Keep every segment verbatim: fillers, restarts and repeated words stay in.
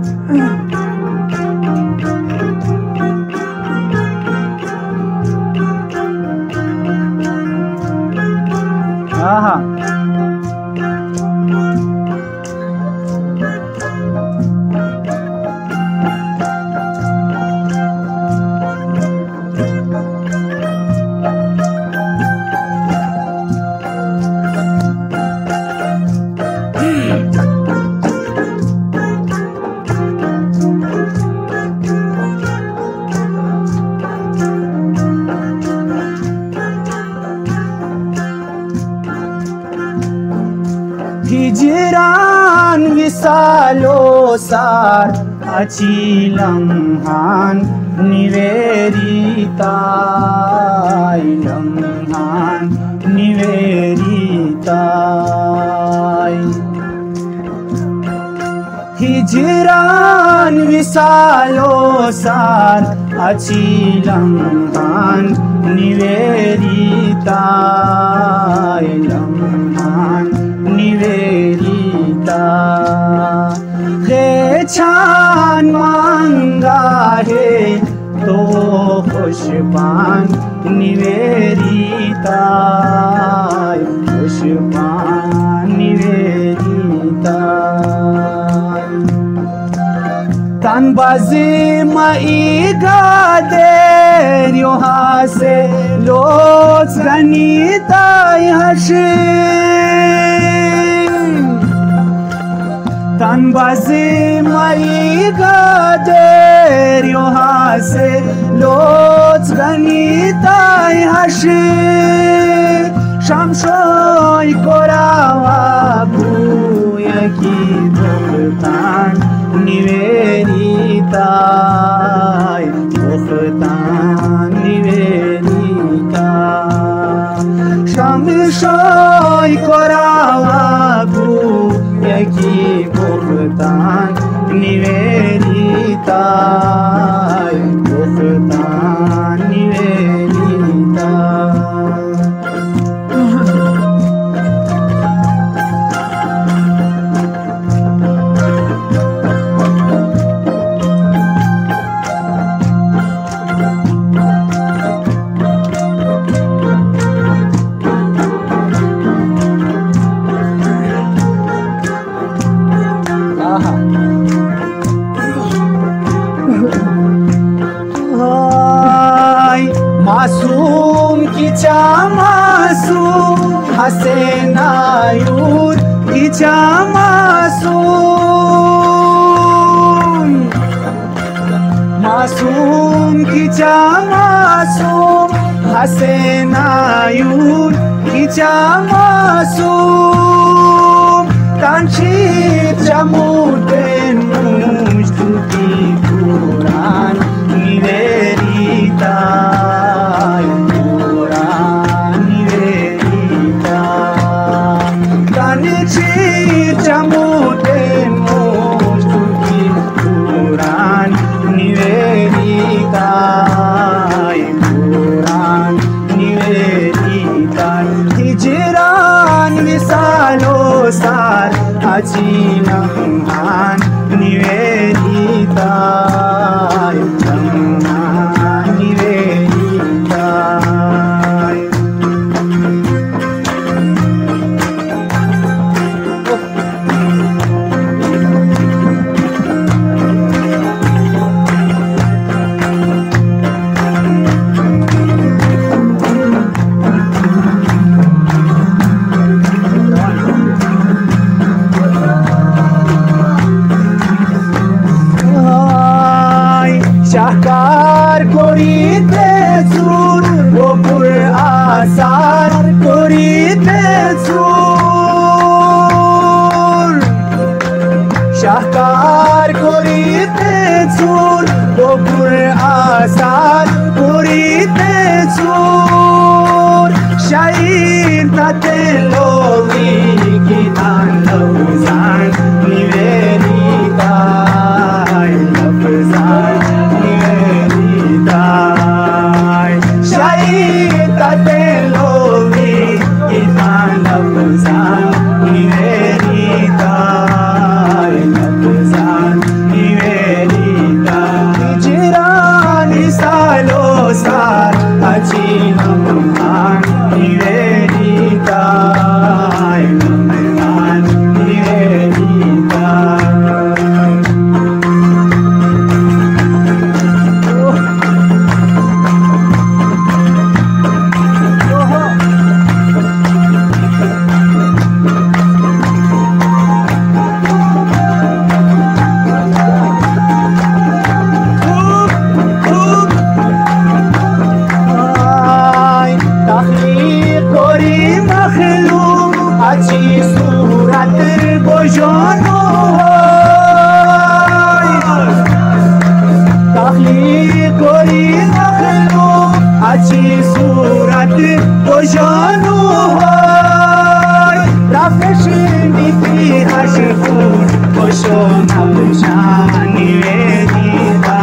आहा हिजरान विसालो सार अचिलम्हान निवेरिताय लम्हान निवेरिताय हिजरान विसालो सार अचिलम्हान निवेरिताय लम्हान निवेरिता हे छान मांगा है तो खुशपान निवेरिता खुशपान निवेरिता तनबाजी मई गादेर यहाँ से लोच गनीता हशे तनबाजी मई गादेर यहाँ से लोच गनीता हशे शमशोय कोरावा बुया की भुगतान निवेरिताय भुगतान निवेरिता शमशोय कोरावा बुया की भुगतान निवेरिताय भुगतान निवेरिता मासूम किचा मासूम हसेनायूर किचा मासूम मासूम किचा मासूम हसेनायूर किचा मासूम तांशीर जमुटेन मुश्तुकी कुरान निवेरिता जमुटेन मुश्तुकी कुरान निवेरिता कुरान निवेरिता हिजरान विसालो सार अचिलम्हान निवेरिता लम्हान निवेरिता शाहकार करिते सुर गोपुर आसार करिते सुर शाहकार करिते सुर गोपुर आसार करिते सुर शाहीर ताते लोवी की तान लफजान निवेरिता लफजान लफजान निवेरिता लफजान निवेरिता Ojanu hoy Rafeshini fi hashfur Oshon Abshani vedita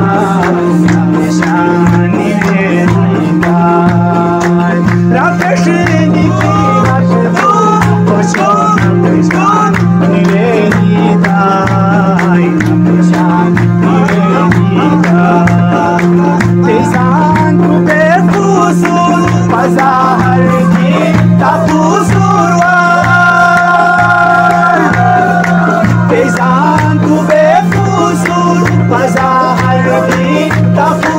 Abshani vedita Rafeshini fi hashfur Oshon Abshani vedita Abshani vedita Tezan tu befusul Pazahar ki tapusurwan Tezan tu befusul Pazahar ki tapusurwan